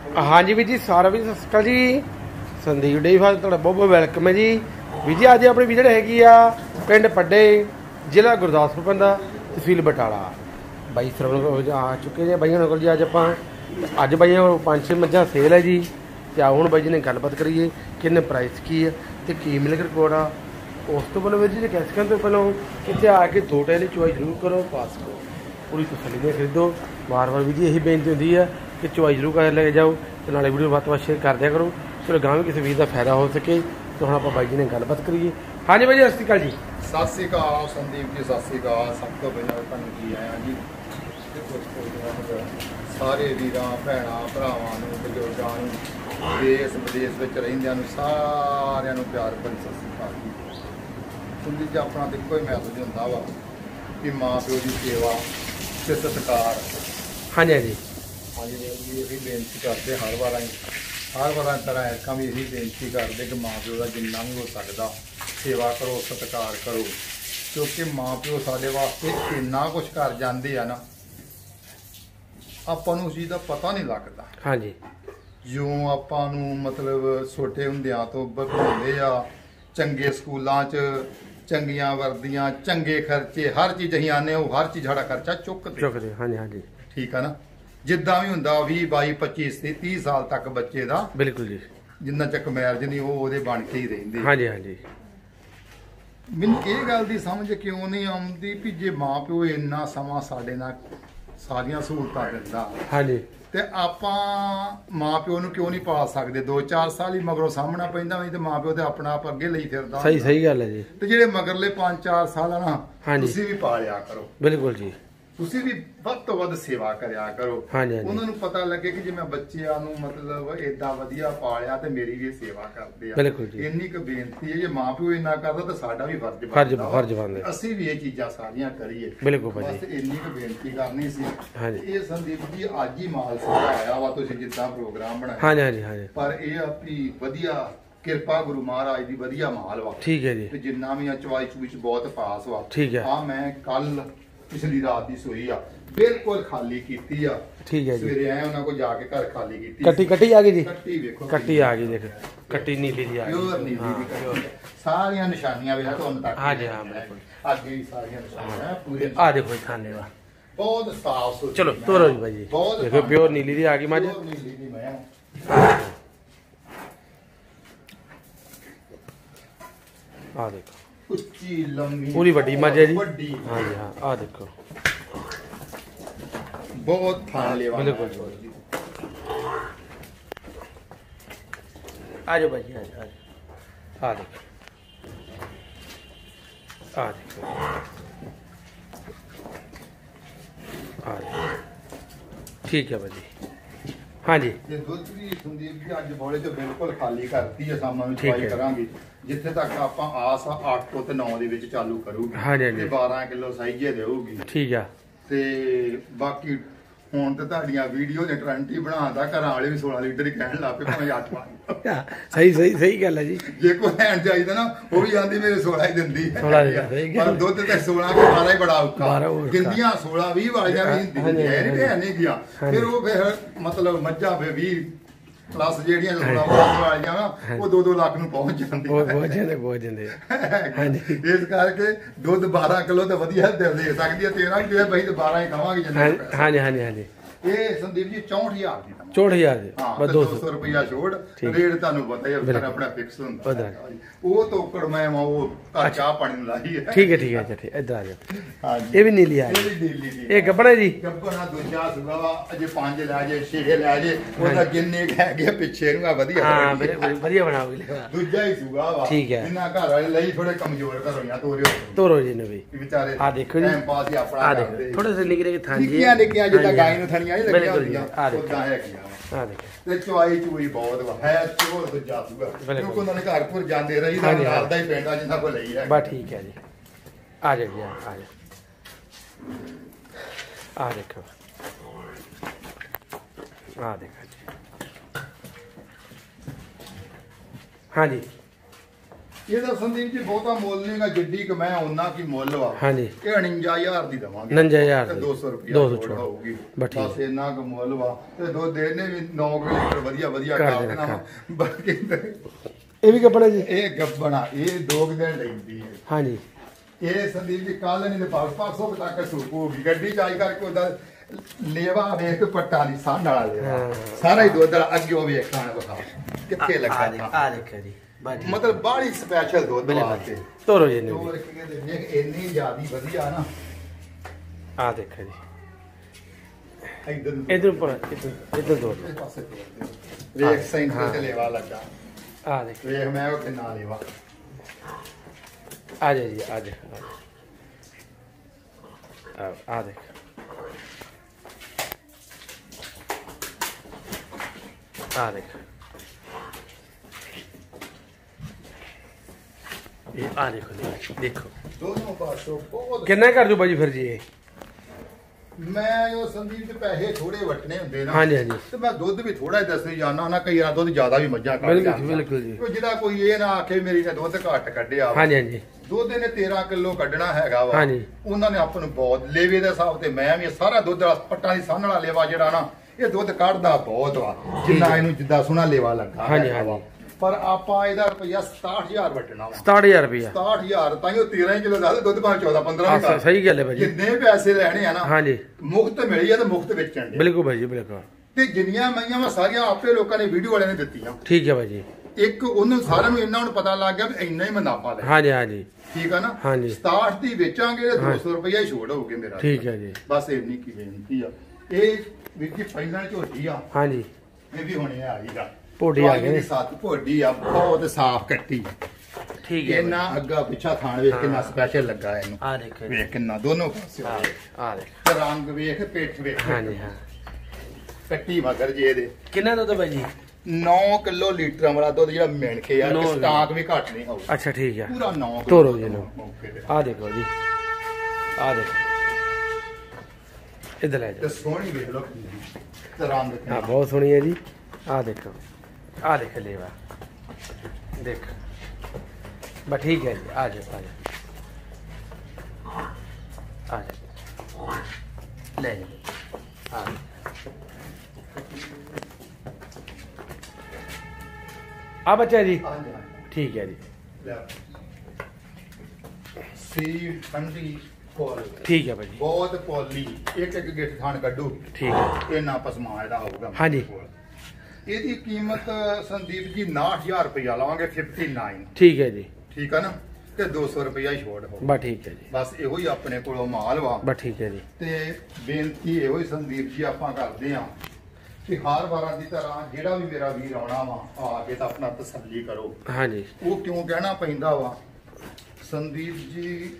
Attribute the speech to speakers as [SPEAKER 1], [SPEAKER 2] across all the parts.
[SPEAKER 1] हाँ जी वीर जी सारा भी सत श्री अकाल जी। संदीप डेयरी फार्म तुहाडा बहुत बहुत वेलकम है जी। वीर जी अज अपनी विजिट हैगी आ पिंड पड्डे जिला गुरदासपुर पैंदा तहसील बटाला। बाई सरवण आ चुके हैं बाइयों को जी। अज बाइयों 5-6 मझां सेल है जी। तो आओ हुण बाई जी ने गलबात करिए किन्ने प्राइस की है तो की मिल्क रिकॉर्ड आ। उस तो पहले वीर जी कैसे करन तो पहलों इत्थे आके 2 टाइल चुआई जरूर करो पास करो पूरी तसल्ली ने खरीदो। बार बार वीर जी यही बेनती होंदी है कि चुआई जरूर कर लेके जाओ तो नाले वीडियो बात बात शेयर कर दिया करो चलो गाँव में किसी वीर का फायदा हो सके। तो हम आप बाई जी ने गलबात करिए। हाँ जी भाई जी सत श्री अकाल जी।
[SPEAKER 2] सत श्री अकाल संदीप जी सत श्री अकाल। सब तो पहले तुहानूं जी आया जी सारे वीरां भैणां भरावां नूं बजुर्गां नूं देश विदेश विच रहिंदियां नूं सारिआं नूं प्यार भरी सत श्री अकाल जी। संदीप जी अपना तो इक्को ही मैसेज हुंदा वा कि माँ प्यो की सेवा ते सत्कार।
[SPEAKER 1] हाँ जी हाँ जी
[SPEAKER 2] हाँ जी यही बेनती करते हर बार तरह ऐसा भी यही बेनती करते कि माँ प्यो का जिन्ना भी हो सकता सेवा करो सत्कार करो क्योंकि माँ प्यो साडे वास्ते इन्ना कुछ कर जाते हैं ना आपां नूं उस चीज़ का पता नहीं लगता।
[SPEAKER 1] हाँ जी
[SPEAKER 2] जो आपां नूं मतलब छोटे हुंदियां तो बढ़ाउंदे आ चंगे स्कूलों च चंगियां वर्दियां चंगे खर्चे हर चीज़ असीं आने हर चीज़ साडा खर्चा चुकते।
[SPEAKER 1] हाँ जी हाँ जी
[SPEAKER 2] ठीक है ना जिद्दां भी हुंदा 20 22 25 30 साल तक बच्चे दा
[SPEAKER 1] बिल्कुल जी
[SPEAKER 2] जिन्ना चक मैरिज नहीं वो बन के ही रहिंदे।
[SPEAKER 1] हाँ जी हाँ जी
[SPEAKER 2] मैनूं इह गल दी समझ क्यों नहीं आउंदी भी जे माँ प्यो इन्ना समा साडे नाल सारियां सहूलतां दिंदा
[SPEAKER 1] हाँ जी
[SPEAKER 2] ते आपां माँ प्यो नूं क्यों नहीं पाल सकदे। 2-4 साल ही मगरों सामना पैंदा नहीं ते माँ प्यो ते अपना आप अगे लई फिरदा
[SPEAKER 1] सही सही गल है जी।
[SPEAKER 2] ते जेहड़े मगरले 5-4 साल आ ना
[SPEAKER 1] हाँ जी
[SPEAKER 2] तुसीं भी पालिया करो
[SPEAKER 1] बिल्कुल जी
[SPEAKER 2] ਤੁਸੀਂ ਵੀ ਵੱਧ ਤੋਂ ਵੱਧ ਸੇਵਾ ਕਰਿਆ ਕਰੋ। ਉਹਨਾਂ ਨੂੰ ਪਤਾ ਲੱਗੇ ਕਿ ਜੇ ਮੈਂ ਬੱਚਿਆਂ ਨੂੰ ਮਤਲਬ ਏਦਾਂ ਵਧੀਆ ਪਾਲਿਆ ਤੇ ਮੇਰੀ ਵੀ ਸੇਵਾ ਕਰਦੇ ਆ।
[SPEAKER 1] ਬਿਲਕੁਲ ਜੀ
[SPEAKER 2] ਇੰਨੀ ਕੁ ਬੇਨਤੀ ਹੈ ਜੇ ਮਾਂ ਪਿਓ ਇੰਨਾ ਕਰਦਾ ਤਾਂ ਸਾਡਾ ਵੀ
[SPEAKER 1] ਫਰਜ਼ ਬਣਦਾ
[SPEAKER 2] ਅਸੀਂ ਵੀ ਇਹ ਚੀਜ਼ਾਂ ਸਾਰੀਆਂ ਕਰੀਏ।
[SPEAKER 1] ਬਿਲਕੁਲ ਭਾਜੀ
[SPEAKER 2] ਬਸ ਇੰਨੀ ਕੁ ਬੇਨਤੀ ਕਰਨੀ ਸੀ। ਇਹ ਸੰਦੀਪ ਜੀ ਅੱਜ ਹੀ ਮਾਲ ਸੇਵਾ ਆਇਆ ਵਾ ਤੁਸੀਂ ਜਿੱਦਾਂ ਪ੍ਰੋਗਰਾਮ ਬਣਾਇਆ।
[SPEAKER 1] ਹਾਂਜੀ ਹਾਂਜੀ ਹਾਂਜੀ
[SPEAKER 2] ਪਰ ਇਹ ਆਪੀ ਵਧੀਆ ਕਿਰਪਾ ਗੁਰੂ ਮਹਾਰਾਜ ਦੀ ਵਧੀਆ ਮਾਲ ਵਾ।
[SPEAKER 1] ਠੀਕ ਹੈ ਜੀ
[SPEAKER 2] ਤੇ ਜਿੰਨਾ ਵੀ ਆ ਚਵਾਈ ਚੂਈ ਚ ਬਹੁਤ ਪਾਸ ਵਾ।
[SPEAKER 1] ਠੀਕ ਹੈ
[SPEAKER 2] ਆ ਮੈਂ ਕੱਲ पिछली रात की सोई आ बिल्कुल खाली की आ।
[SPEAKER 1] ठीक है जी
[SPEAKER 2] सवेरे आए उन्होंने को जाके घर खाली की
[SPEAKER 1] कट्टी कट्टी आ गई जी
[SPEAKER 2] कट्टी वेखो
[SPEAKER 1] कट्टी आ गई देखो कट्टी नीली जी आ गई
[SPEAKER 2] प्योर नीली दी कट्टी सारियां निशानियां वे तुहानू तक
[SPEAKER 1] हां जी हां बिल्कुल
[SPEAKER 2] आगे ही सारियां निशानियां पूरे
[SPEAKER 1] आ देखो खाने वा
[SPEAKER 2] बहुत साफ सुथरी।
[SPEAKER 1] चलो तोरो जी भाई जी देखो प्योर नीली दी आ गई मझ
[SPEAKER 2] नीली दी मैं
[SPEAKER 1] आ देखो
[SPEAKER 2] उच्ची लंबी
[SPEAKER 1] पूरी बड़ी मझ है जी। हाँ जी हाँ आ देखो
[SPEAKER 2] बहुत थान लेवा
[SPEAKER 1] बिल्कुल आ जाओ भाई आ जाओ आ देखो आ देखो आ देखो ठीक है भाई हाँ जी
[SPEAKER 2] ये दुध भी संदीप जी अज बोले तो बिल्कुल खाली करती है सामान चवाई करांगे जिथे तक आप आस 8 ਤੋਂ 9 ਦੇ ਵਿੱਚ ਚਾਲੂ ਕਰੂਗੀ।
[SPEAKER 1] हाँ जी
[SPEAKER 2] ਤੇ 12 ਕਿਲੋ ਸਾਈਜੇ ਦੇਊਗੀ।
[SPEAKER 1] ठीक है
[SPEAKER 2] ਤੇ ਬਾਕੀ ਹੁਣ ਤੇ ਤੁਹਾਡੀਆਂ ਵੀਡੀਓ ਨੇ ਟ੍ਰੈਂਡ ਹੀ ਬਣਾਉਂਦਾ ਘਰਾਂ ਵਾਲੇ ਵੀ 16 ਲੀਟਰ ਹੀ ਕਹਿਣ ਲੱਗ ਪਏ ਭਾਵੇਂ 8 ਪਾ।
[SPEAKER 1] सही गल है जी।
[SPEAKER 2] ਜੇ ਕੋਈ ਲੈਣ ਚਾਹੀਦਾ ਨਾ ਉਹ ਵੀ ਆਂਦੀ ਮੇਰੇ 16 ਹੀ ਦਿੰਦੀ ਹੈ
[SPEAKER 1] 16 ਸਹੀ
[SPEAKER 2] ਪਰ ਦੁੱਧ ਤੇ 16 ਕੇ 12 ਹੀ ਬੜਾ ਔਖਾ।
[SPEAKER 1] 12
[SPEAKER 2] ਕਿੰਨੀਆਂ 16 20 ਵਾਲੀਆਂ ਵੀ ਹੁੰਦੀਆਂ ਇਹ ਨਹੀਂ ਗਿਆ ਫਿਰ ਉਹ ਫਿਰ ਮਤਲਬ ਮੱਝਾਂ ਫਿਰ 20 ਪਲੱਸ ਜਿਹੜੀਆਂ 16 ਵਾਲੀਆਂ ਨਾ ਉਹ 2-2 ਲੱਖ ਨੂੰ ਪਹੁੰਚ ਜਾਂਦੀਆਂ।
[SPEAKER 1] ਬਹੁਤ ਜਾਂਦੇ ਹਾਂਜੀ
[SPEAKER 2] ਇਸ ਕਰਕੇ ਦੁੱਧ 12 ਕਿਲੋ ਤੇ ਵਧੀਆ ਦੇ ਸਕਦੀ ਹੈ 13 ਕਿਲੋ ਬਈ ਤੇ 12 ਹੀ ਕਵਾਂਗੇ ਜਿੰਨਾ।
[SPEAKER 1] ਹਾਂਜੀ ਹਾਂਜੀ ਹਾਂਜੀ
[SPEAKER 2] ਇਹ ਸੰਦੀਪ ਜੀ 64000 ਦੀ
[SPEAKER 1] 64000 ਦੀ
[SPEAKER 2] ਬਸ 200 ਰੁਪਇਆ ਛੋੜ ਰੇਟ ਤੁਹਾਨੂੰ ਪਤਾ ਹੀ ਹੈ ਆਪਣਾ ਫਿਕਸ ਹੁੰਦਾ ਉਹ ਤੋਕੜ ਮੈਂ ਉਹ ਘਰ ਚਾਹ ਪਾਣੀ ਨੂੰ ਲਾਈ ਹੈ।
[SPEAKER 1] ਠੀਕ ਹੈ ਇੱਧਰ ਆ ਜਾਓ।
[SPEAKER 2] ਹਾਂਜੀ
[SPEAKER 1] ਇਹ ਵੀ ਨੀਲੀ ਆ
[SPEAKER 2] ਇਹ ਵੀ ਨੀਲੀ ਦੀ
[SPEAKER 1] ਇਹ ਗੱਬੜ ਹੈ ਜੀ
[SPEAKER 2] ਗੱਬਣਾ ਦੂਜਾ ਸੁਗਾ ਵਾ ਅਜੇ 5 ਲੈ ਜੇ 6 ਲੈ ਜੇ ਉਹਦਾ ਜਿੰਨੇ ਹੈਗੇ ਪਿੱਛੇ ਨੂੰ ਆ ਵਧੀਆ
[SPEAKER 1] ਹਾਂ ਵਧੀਆ ਬਣਾਓਗੇ
[SPEAKER 2] ਦੂਜਾ ਹੀ ਸੁਗਾ ਵਾ।
[SPEAKER 1] ਠੀਕ ਹੈ
[SPEAKER 2] ਜਿੰਨਾ ਘਰ ਵਾਲੇ ਲਈ ਥੋੜੇ ਕਮਜ਼ੋਰ ਘਰੋਂ
[SPEAKER 1] ਤੋਰੋ ਜੀ ਨੇ ਵੀ
[SPEAKER 2] ਵਿਚਾਰੇ
[SPEAKER 1] ਆ ਦੇਖੋ ਜੀ
[SPEAKER 2] ਟਾਈਮ ਪਾਸ ਹੀ ਆਪਣਾ ਕਰਦੇ
[SPEAKER 1] ਥੋੜੇ ਸੇ ਨਿਕਲੇ ਥਾਂ ਜੀ
[SPEAKER 2] ਨਿੱਕੀਆਂ ਜਿੱਦਾਂ ਗਾਈ ਨੂੰ ਥਣੀਆਂ ਨਹੀਂ ਲੱਗੀਆਂ ਹੁੰਦੀਆਂ ਉਦਾਂ ਹੈਗੀਆਂ
[SPEAKER 1] ਆ ਦੇਖੋ
[SPEAKER 2] ਤੇ ਚਵਾਈ ਚੂਈ ਬਹੁਤ ਵਾ ਹੈ ਚੋਰ ਦੂਜਾ ਸੁਗਾ ਕਿਉਂਕਿ ਉਹਨਾਂ ਨੇ ਘਰ ਘਰ ਜਾਂਦੇ ਰਹੀ ਦਾ ਨਾਲ ਦਾ ਹੀ ਪਿੰਡ ਆ ਜਿੰਨਾ ਕੋ ਲਈ ਹੈ
[SPEAKER 1] ਬਸ ਠੀਕ ਹੈ ਜੀ ਆ ਜਾ ਜੀ ਆ ਜਾ ਆ ਦੇਖੋ ਆ ਦੇਖੋ जी हाँ जी
[SPEAKER 2] ਇਹਦਾ ਸੰਦੀਪ ਜੀ ਬਹੁਤਾ ਮੁੱਲ ਨਹੀਂਗਾ, ਜਿੱਡੀ ਕ ਮੈਂ ਉਹਨਾਂ ਕੀ ਮੁੱਲ ਵਾ।
[SPEAKER 1] ਹਾਂਜੀ
[SPEAKER 2] ਇਹ 49,000 ਦੀ ਦਵਾਂਗੇ।
[SPEAKER 1] 49,000
[SPEAKER 2] ਤੇ 200 ਰੁਪਏ
[SPEAKER 1] 200
[SPEAKER 2] ਛੋੜ ਹੋਊਗੀ
[SPEAKER 1] ਬਸ
[SPEAKER 2] ਬਸ ਇੰਨਾ ਕ ਮੁੱਲ ਵਾ। ਤੇ ਦੁੱਧ ਦੇਣੇ ਵੀ 9 ਲੀਟਰ ਵਧੀਆ ਵਧੀਆ
[SPEAKER 1] ਕਰ
[SPEAKER 2] ਕਰ
[SPEAKER 1] ਦੇਣਾ,
[SPEAKER 2] ਦੇਣਾ। ਬਾਕੀ
[SPEAKER 1] ਇਹ ਵੀ ਕੱਪੜਾ ਜੀ?
[SPEAKER 2] ਇਹ ਗੱਬਣਾ ਇਹ 2 ਦਿਨ ਲੈਂਦੀ ਹੈ।
[SPEAKER 1] ਹਾਂਜੀ
[SPEAKER 2] ਇਹ ਸੰਦੀਪ ਜੀ ਕੱਲ ਨਹੀਂ ਤੇ ਪਰਸੋਂ ਤੱਕ ਸੂਪ ਹੋਊਗੀ। ਗੱਡੀ ਚ ਆਈ ਕਰਕੇ ਉਹਦਾ ਲੇਵਾ ਵੇਖ ਪੱਟਾ ਨਹੀਂ ਸਾਂਢ ਵਾਲਾ ਲੇਵਾ ਸਾਰਾ ਹੀ ਦੁੱਧ ਵਾਲਾ ਅੱਗੇ ਵੇਖ ਖਾਣ ਬਖਾ ਕਿੱਥੇ ਲੱਗਾ
[SPEAKER 1] ਆ ਦੇਖਿਆ ਜੀ
[SPEAKER 2] ਮਤਲਬ ਬਾਹਲੀ ਸਪੈਸ਼ਲ ਦੁੱਧ ਵਾਸਤੇ
[SPEAKER 1] ਤੋਰੋ ਜੀ ਨੇ
[SPEAKER 2] ਤੋਰ ਕੇ ਦੇ ਵੇਖ ਇੰਨੀ ਜ਼ਿਆਦੀ ਵਧੀਆ ਨਾ।
[SPEAKER 1] ਆ ਦੇਖਿਆ ਜੀ
[SPEAKER 2] ਇਧਰ
[SPEAKER 1] ਇਧਰ ਪਰ ਇਧਰ ਦੋ
[SPEAKER 2] ਇਸ ਪਾਸੇ ਤੋਰ ਦੇ ਵੇਖ ਸੈਂਟਰ ਤੇ ਲੇਵਾ ਲੱਗਾ।
[SPEAKER 1] ਆ ਦੇਖ
[SPEAKER 2] ਵੇਖ ਮੈਂ ਉਹ ਕਿੰਨਾ ਲੇਵਾ।
[SPEAKER 1] ਆ ਜਾ ਜੀ ਆ ਜਾ ਆ ਦੇਖ ਆ ਦੇਖ ਇਹ ਆ ਦੇਖੋ
[SPEAKER 2] ਦੋਨੋਂ ਪਾਸੋਂ ਬਹੁਤ
[SPEAKER 1] ਕਿੰਨਾ ਕਰ ਦੂ ਬਾਜੀ ਫਿਰ ਜੀ ਇਹ?
[SPEAKER 2] ਮੈਂ ਉਹ ਸੰਦੀਪ ਦੇ ਪੈਸੇ ਥੋੜੇ ਵਟਨੇ ਹੁੰਦੇ ਨਾ।
[SPEAKER 1] ਹਾਂਜੀ ਹਾਂਜੀ
[SPEAKER 2] ਤੇ ਮੈਂ ਦੁੱਧ ਵੀ ਥੋੜਾ ਜਿਹਾ ਦੱਸੀ ਜਾਣਾ ਨਾ। ਕਈ ਵਾਰ ਦੁੱਧ ਜ਼ਿਆਦਾ ਵੀ ਮੱਝਾਂ ਕੱਢ
[SPEAKER 1] ਬਿਲਕੁਲ ਬਿਲਕੁਲ ਜੀ।
[SPEAKER 2] ਕੋਈ ਜਿਹੜਾ ਕੋਈ ਇਹ ਨਾ ਆਖੇ ਮੇਰੀ ਨੇ ਦੁੱਧ ਘੱਟ ਕੱਢਿਆ
[SPEAKER 1] ਹਾਂਜੀ ਹਾਂਜੀ
[SPEAKER 2] ਦੁੱਧ ਇਹਨੇ 13 ਕਿਲੋ ਕੱਢਣਾ ਹੈਗਾ ਵਾ।
[SPEAKER 1] ਹਾਂਜੀ
[SPEAKER 2] ਉਹਨਾਂ ਨੇ ਆਪਾਂ ਨੂੰ ਬਹੁਤ ਲੇਵੇ ਦੇ ਹਿਸਾਬ ਤੇ ਮੈਂ ਵੀ ਸਾਰਾ ਦੁੱਧ ਵਾਲਾ ਪੱਟਾਂ ਦੀ ਸਾਂਝ ਵਾਲਾ ਲੇਵਾ ਜਿਹੜਾ ਨਾ ਇਹ ਦੁੱਧ ਕੱਢਦਾ ਬਹੁਤ ਵਾ। ਜਿੰਨਾ ਇਹਨੂੰ ਜਿੱਦਾਂ ਸੋਹਣਾ ਲੇਵਾ ਲੱਗਾ
[SPEAKER 1] ਹਾਂਜੀ
[SPEAKER 2] ਹੈਗਾ ਵਾ।
[SPEAKER 1] ਹਾਂਜੀ
[SPEAKER 2] ਪਰ ਆਪਾਂ ਇਹਦਾ ਰੁਪਈਆ 67000 ਵਟਣਾ ਵਾ।
[SPEAKER 1] 67000 ਰੁਪਇਆ
[SPEAKER 2] 67000 ਤਾਂ ਹੀ ਉਹ 13 ਕਿਲੋ ਦਾ ਦੁੱਧ ਭਾਵੇਂ 14 15 ਵੀ ਕਰ।
[SPEAKER 1] ਸਹੀ ਗੱਲ ਹੈ ਭਾਜੀ।
[SPEAKER 2] ਜਿੰਨੇ ਪੈਸੇ ਲੈਣੇ ਆ ਨਾ
[SPEAKER 1] ਹਾਂਜੀ
[SPEAKER 2] ਮੁਫਤ ਮਿਲੀ ਆ ਤੇ ਮੁਫਤ ਵੇਚਣ ਦੇ।
[SPEAKER 1] ਬਿਲਕੁਲ ਭਾਜੀ ਬਿਲਕੁਲ।
[SPEAKER 2] ਤੇ ਜਿੰਨੀਆਂ ਮਈਆਂ ਵਾ ਸਾਰੀਆਂ ਆਪੇ ਲੋਕਾਂ ਨੇ ਵੀਡੀਓ ਵਾਲਿਆਂ ਨੇ ਦਿੱਤੀਆਂ।
[SPEAKER 1] ਠੀਕ ਹੈ ਭਾਜੀ।
[SPEAKER 2] ਇੱਕ ਉਹਨਾਂ ਸਾਰਿਆਂ ਨੂੰ ਇੰਨਾ ਹੁਣ ਪਤਾ ਲੱਗ ਗਿਆ ਵੀ ਇੰਨਾ ਹੀ ਮੁਨਾਫਾ ਲੈ।
[SPEAKER 1] ਹਾਂਜੀ ਹਾਂਜੀ
[SPEAKER 2] ਠੀਕ ਆ ਨਾ।
[SPEAKER 1] ਹਾਂਜੀ
[SPEAKER 2] 67 ਦੀ ਵੇਚਾਂਗੇ ਤੇ 200 ਰੁਪਇਆ ਹੀ ਛੋੜ ਹੋਊਗੇ ਮੇਰਾ।
[SPEAKER 1] ਠੀਕ ਹੈ ਜੀ।
[SPEAKER 2] ਬਸ ਇੰਨੀ ਕੀ ਬੇਨਤੀ ਆ। ਇਹ ਵੀਰ ਜੀ ਪਹਿਲਾਂ ਝੋਟੀ ਆ।
[SPEAKER 1] ਹਾਂਜੀ
[SPEAKER 2] ਇਹ ਵੀ ਹੁਣੇ ਆਈਗਾ
[SPEAKER 1] ਭੋਡੀ ਆ ਗਏ ਨੇ।
[SPEAKER 2] ਸੱਤ ਭੋਡੀ ਆ ਬਹੁਤ ਸਾਫ਼ ਕੱਟੀ।
[SPEAKER 1] ਠੀਕ ਹੈ
[SPEAKER 2] ਇਹਨਾਂ ਅੱਗਾ ਪਿੱਛਾ ਥਾਣ ਵੇਖ ਕਿੰਨਾ ਸਪੈਸ਼ਲ ਲੱਗਾ ਇਹਨੂੰ।
[SPEAKER 1] ਆ ਦੇਖੋ
[SPEAKER 2] ਵੇਖ ਕਿੰਨਾ ਦੋਨੋਂ ਪਾਸੇ
[SPEAKER 1] ਆ ਦੇਖ
[SPEAKER 2] ਤੇ ਰੰਗ ਵੇਖ ਪਿੱਠ ਵੇਖ।
[SPEAKER 1] ਹਾਂਜੀ ਹਾਂ
[SPEAKER 2] ਕੱਟੀ ਮਗਰ ਜੇ ਇਹਦੇ
[SPEAKER 1] ਕਿੰਨਾ ਦੁੱਧ ਭਾਜੀ?
[SPEAKER 2] 9 ਕਿਲੋ ਲੀਟਰ ਵਾਲਾ ਦੁੱਧ ਜਿਹੜਾ ਮਿਣ ਕੇ ਯਾਰ
[SPEAKER 1] 9
[SPEAKER 2] ਸਟਾਕ ਵੀ ਘੱਟ ਨਹੀਂ ਹੋਊ।
[SPEAKER 1] ਅੱਛਾ ਠੀਕ ਹੈ
[SPEAKER 2] ਪੂਰਾ 9 ਕਿਲੋ
[SPEAKER 1] ਤੋਰੋ ਜੀ ਇਹਨੂੰ।
[SPEAKER 2] ਮੌਕੇ ਤੇ।
[SPEAKER 1] ਆ ਦੇਖੋ ਜੀ ਆ ਦੇਖੋ ਇਧਰ ਲੈ
[SPEAKER 2] ਤੇ
[SPEAKER 1] ਜਾ।
[SPEAKER 2] ਸੋਹਣੀ ਵੇਖ ਲੋ ਤੇ ਰੰਗ
[SPEAKER 1] ਹਾਂ
[SPEAKER 2] ਕਿੰਨਾ।
[SPEAKER 1] ਬਹੁਤ ਸੋਹਣੀ ਹੈ ਜੀ। ਆ ਦੇਖੋ ਆ ਦੇਖ ਲੇਵਾ ਦੇਖ ਬਸ ਠੀਕ ਹੈ ਜੀ। ਆ ਜਾ ਆ ਜਾ ਆ ਜਾ ਲੈ ਜਾ। ਆ ਬੱਚਾ ਜੀ
[SPEAKER 2] ਹਾਂਜੀ, ਹਾਂਜੀ।
[SPEAKER 1] ਠੀਕ ਹੈ ਜੀ।
[SPEAKER 2] ਲੈ। ਸੀ ਠੰਡੀ ਕੋਲ
[SPEAKER 1] ਠੀਕ ਹੈ ਭਾਜੀ
[SPEAKER 2] ਬਹੁਤ ਪੋਲੀ ਇੱਕ ਇੱਕ ਗਿੱਠ ਥਾਣ ਕੱਢੂ।
[SPEAKER 1] ਠੀਕ ਹੈ।
[SPEAKER 2] ਇਹ ਨਾ ਪਸਮਾ ਇਹਦਾ ਹੋਊਗਾ।
[SPEAKER 1] ਹਾਂਜੀ।
[SPEAKER 2] ਇਹਦੀ ਕੀਮਤ ਸੰਦੀਪ ਜੀ 69000 ਰੁਪਇਆ ਲਾਵਾਂਗੇ 59।
[SPEAKER 1] ਠੀਕ ਹੈ ਜੀ।
[SPEAKER 2] ਠੀਕ ਆ ਨਾ। ਤੇ 200 ਰੁਪਇਆ ਹੀ ਛੋੜ ਹੋ।
[SPEAKER 1] ਬਸ ਠੀਕ ਹੈ ਜੀ।
[SPEAKER 2] ਬਸ ਇਹੋ ਹੀ ਆਪਣੇ ਕੋਲੋਂ ਮਾਲ ਵਾ।
[SPEAKER 1] ਬਸ ਠੀਕ ਹੈ ਜੀ।
[SPEAKER 2] ਤੇ ਬੇਨਤੀ ਇਹੋ ਹੀ ਸੰਦੀਪ ਜੀ ਆਪਾਂ ਕਰਦੇ ਆ ਕਿ ਹਰ ਵਾਰਾਂ ਦੀ ਤਰ੍ਹਾਂ ਜਿਹੜਾ ਵੀ ਮੇਰਾ ਵੀਰ ਆਉਣਾ ਵਾ ਆ ਕੇ ਤਾਂ ਆਪਣਾ ਤਸੱਲੀ ਕਰੋ।
[SPEAKER 1] ਹਾਂਜੀ
[SPEAKER 2] ਉਹ ਕਿਉਂ ਕਹਿਣਾ ਪੈਂਦਾ ਵਾ ਸੰਦੀਪ ਜੀ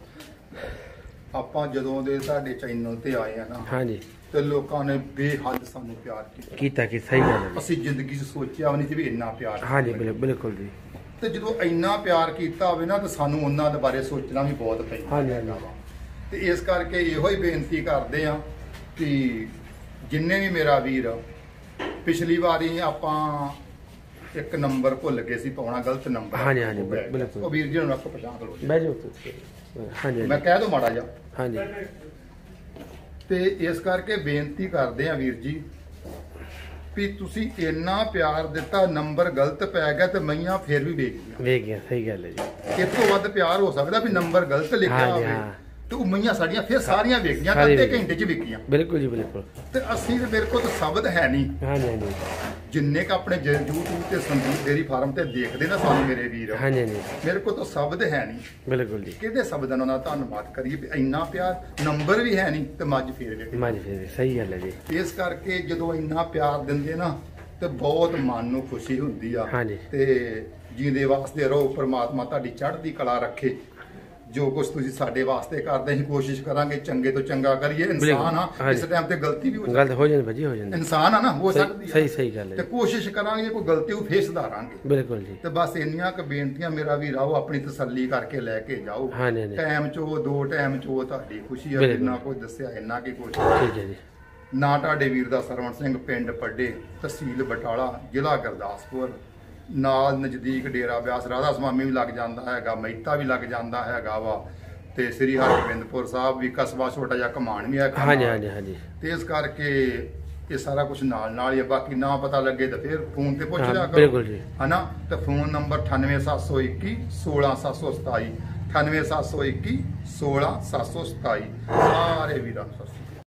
[SPEAKER 2] ਆਪਾਂ ਜਦੋਂ ਦੇ ਤੁਹਾਡੇ ਚੈਨਲ ਤੇ ਆਏ ਆ ਨਾ
[SPEAKER 1] ਹਾਂਜੀ
[SPEAKER 2] ਤੇ ਲੋਕਾਂ ਨੇ ਬੇਹੱਦ ਸਾਨੂੰ ਪਿਆਰ ਕੀਤਾ।
[SPEAKER 1] ਕੀਤਾ ਕਿ ਸਹੀ ਗੱਲ ਹੈ ਜੀ।
[SPEAKER 2] ਅਸੀਂ ਜ਼ਿੰਦਗੀ 'ਚ ਸੋਚਿਆ ਵੀ ਨਹੀਂ ਸੀ ਵੀ ਇੰਨਾ ਪਿਆਰ
[SPEAKER 1] ਹਾਂਜੀ ਬਿਲਕੁਲ ਜੀ।
[SPEAKER 2] ਤੇ ਜਦੋਂ ਇੰਨਾ ਪਿਆਰ ਕੀਤਾ ਹੋਵੇ ਨਾ ਤਾਂ ਸਾਨੂੰ ਉਹਨਾਂ ਦੇ ਬਾਰੇ ਸੋਚਣਾ ਵੀ ਬਹੁਤ ਪੈਂਦਾ
[SPEAKER 1] ਹਾਂਜੀ,
[SPEAKER 2] ਹੈਗਾ ਵਾ। ਤੇ ਇਸ ਕਰਕੇ ਇਹੋ ਹੀ ਬੇਨਤੀ ਕਰਦੇ ਆ ਕਿ ਜਿੰਨੇ ਵੀ ਮੇਰਾ ਵੀਰ ਪਿਛਲੀ ਵਾਰੀ ਆਪਾਂ ਇੱਕ ਨੰਬਰ ਭੁੱਲ ਗਏ ਸੀ ਪਾਉਣਾ ਗਲਤ ਨੰਬਰ।
[SPEAKER 1] ਹਾਂਜੀ, ਹਾਂਜੀ, ਬਿਲਕੁਲ।
[SPEAKER 2] ਉਹ ਵੀਰ ਜੀ ਨੂੰ ਰੱਖੋ ਪਛਾਣ ਲਓ।
[SPEAKER 1] ਬਹਿ ਜਾਓ ਤੁਸੀਂ। ਹਾਂਜੀ
[SPEAKER 2] ਮੈਂ ਕਹਿ ਦੋ ਮਾੜਾ ਜਿਹਾ।
[SPEAKER 1] ਹਾਂਜੀ
[SPEAKER 2] ਤੇ ਇਸ ਕਰਕੇ ਬੇਨਤੀ ਕਰਦੇ ਆ ਵੀਰ ਜੀ ਵੀ ਤੁਸੀਂ ਇੰਨਾ ਪਿਆਰ ਦਿੱਤਾ ਨੰਬਰ ਗਲਤ ਪੈ ਗਿਆ ਤੇ ਮਈਆਂ ਫੇਰ ਵੀ ਵੇਚ ਗਈਆਂ।
[SPEAKER 1] ਵੇਖ ਗਿਆ ਸਹੀ ਗੱਲ ਹੈ ਜੀ।
[SPEAKER 2] ਇਸ ਤੋਂ ਵੱਧ ਪਿਆਰ ਹੋ ਸਕਦਾ ਵੀ ਨੰਬਰ ਗਲਤ ਲਿਖਿਆ
[SPEAKER 1] ਹਾਂਜੀ,
[SPEAKER 2] ਹੋਵੇ
[SPEAKER 1] ਹਾਂ।
[SPEAKER 2] ਤੇ ਉਹ ਮਈਆਂ ਸਾਡੀਆਂ ਫੇਰ ਸਾਰੀਆਂ ਵੇਖੀਆਂ
[SPEAKER 1] ਸਾਰੀ
[SPEAKER 2] ਅੱਧੇ
[SPEAKER 1] ਵੇਖ
[SPEAKER 2] ਘੰਟੇ 'ਚ ਵਿਕੀਆਂ।
[SPEAKER 1] ਬਿਲਕੁਲ ਜੀ ਬਿਲਕੁਲ।
[SPEAKER 2] ਤੇ ਅਸੀਂ ਤੇ ਮੇਰੇ ਕੋਲ ਤਾਂ ਸ਼ਬਦ ਹੈ ਨਹੀਂ।
[SPEAKER 1] ਹਾਂਜੀ ਹਾਂਜੀ
[SPEAKER 2] ਜਿੰਨੇ ਕ ਆਪਣੇ YouTube ਤੇ ਸੰਦੀਪ ਡੇਅਰੀ ਫਾਰਮ ਤੇ ਦੇਖਦੇ ਨਾ ਸਾਨੂੰ ਮੇਰੇ ਵੀਰ
[SPEAKER 1] ਹਾਂਜੀ ਹਾਂਜੀ
[SPEAKER 2] ਮੇਰੇ ਕੋਲ ਤਾਂ ਸ਼ਬਦ ਹੈ ਨਹੀਂ।
[SPEAKER 1] ਬਿਲਕੁਲ ਜੀ।
[SPEAKER 2] ਕਿਹਦੇ ਸ਼ਬਦਾਂ ਨਾਲ ਧੰਨਵਾਦ ਕਰੀਏ ਵੀ ਇੰਨਾ ਪਿਆਰ ਨੰਬਰ ਵੀ ਹੈ ਨਹੀਂ ਤੇ ਮੱਝ ਫੇਰ ਵੇਖ।
[SPEAKER 1] ਮੱਝ ਫੇਰ ਸਹੀ ਗੱਲ ਹੈ ਜੀ।
[SPEAKER 2] ਇਸ ਕਰਕੇ ਜਦੋਂ ਇੰਨਾ ਪਿਆਰ ਦਿੰਦੇ ਨਾ ਤੇ ਬਹੁਤ ਮਨ ਨੂੰ ਖੁਸ਼ੀ ਹੁੰਦੀ ਆ।
[SPEAKER 1] ਹਾਂਜੀ।
[SPEAKER 2] ਤੇ ਜੀਂਦੇ ਵਾਸਤੇ ਰਹੋ ਪ੍ਰਮਾਤਮਾ ਤੁਹਾਡੀ ਚੜ੍ਹਦੀ ਕਲਾ ਰੱਖੇ। ਜੋ ਕੁਝ ਤੁਸੀਂ ਸਾਡੇ ਵਾਸਤੇ ਕਰਦੇ ਅਸੀਂ ਕੋਸ਼ਿਸ਼ ਕਰਾਂਗੇ ਚੰਗੇ ਤੋਂ ਚੰਗਾ ਕਰੀਏ। ਇਨਸਾਨ ਆ
[SPEAKER 1] ਹਾਂਜੀ।
[SPEAKER 2] ਇਸ ਟਾਈਮ ਤੇ ਗਲਤੀ ਵੀ ਹੋ
[SPEAKER 1] ਗੱਲ ਹੋ ਜਾਂਦੀ ਭਾਜੀ ਹੋ ਜਾਂਦੀ।
[SPEAKER 2] ਇਨਸਾਨ ਆ ਨਾ ਹੋ ਸਕਦੀ ਆ।
[SPEAKER 1] ਸਹੀ ਗੱਲ ਹੈ
[SPEAKER 2] ਤੇ
[SPEAKER 1] ਜੀ।
[SPEAKER 2] ਕੋਸ਼ਿਸ਼ ਕਰਾਂਗੇ ਕੋਈ ਗਲਤੀ ਉਹ ਫੇਰ ਸੁਧਾਰਾਂਗੇ।
[SPEAKER 1] ਬਿਲਕੁਲ ਜੀ।
[SPEAKER 2] ਤੇ ਬਸ ਇੰਨੀਆਂ ਕੁ ਬੇਨਤੀਆਂ ਮੇਰਾ ਵੀ ਰਾਓ ਆਪਣੀ ਤਸੱਲੀ ਕਰਕੇ ਲੈ ਕੇ ਜਾਓ।
[SPEAKER 1] ਹਾਂਜੀ, ਹਾਂਜੀ।
[SPEAKER 2] ਟਾਈਮ ਚੋ 2 ਟਾਈਮ ਚੋ ਤੁਹਾਡੀ ਖੁਸ਼ੀ ਆ।
[SPEAKER 1] ਬਿਲਕੁਲ।
[SPEAKER 2] ਜਿੰਨਾ ਕੋਈ ਦੱਸਿਆ ਇੰਨਾ ਕੀ ਕੁਛ
[SPEAKER 1] ਠੀਕ ਹੈ ਜੀ।
[SPEAKER 2] ਨਾ ਤੁਹਾਡੇ ਵੀਰ ਦਾ ਸਰਵਣ ਸਿੰਘ ਪਿੰਡ ਪੱਡੇ ਤਹਿਸੀਲ ਬਟਾਲਾ ਜ਼ਿਲ੍ਹਾ ਗੁਰਦਾਸਪੁਰ ਨਾਲ ਨਜ਼ਦੀਕ ਡੇਰਾ ਬਿਆਸ ਰਾਧਾ ਸਵਾਮੀ ਵੀ ਲੱਗ ਜਾਂਦਾ ਹੈਗਾ, ਮਹਿਤਾ ਵੀ ਲੱਗ ਜਾਂਦਾ ਹੈਗਾ ਵਾ, ਤੇ ਸ੍ਰੀ ਹਰਗੋਬਿੰਦਪੁਰ ਸਾਹਿਬ ਵੀ, ਕਸਬਾ ਛੋਟਾ ਜਿਹਾ ਘਮਾਣ ਵੀ ਹੈਗਾ।
[SPEAKER 1] ਹਾਂਜੀ ਹਾਂਜੀ ਹਾਂਜੀ।
[SPEAKER 2] ਤੇ ਇਸ ਕਰਕੇ ਇਹ ਸਾਰਾ ਕੁਝ ਨਾਲ ਹੀ ਹੈ। ਬਾਕੀ ਨਾ ਪਤਾ ਲੱਗੇ ਤਾਂ ਫਿਰ ਫੋਨ ਤੇ ਪੁੱਛ ਲਿਆ ਕਰੋ।
[SPEAKER 1] ਬਿਲਕੁਲ ਜੀ।
[SPEAKER 2] ਹਨਾ, ਤੇ ਫੋਨ ਨੰਬਰ 98721 16727, 98721 16727। ਸਾਰੇ ਵੀਰਾਂ ਨੂੰ ਸਤਿ ਸ਼੍ਰੀ ਅਕਾਲ।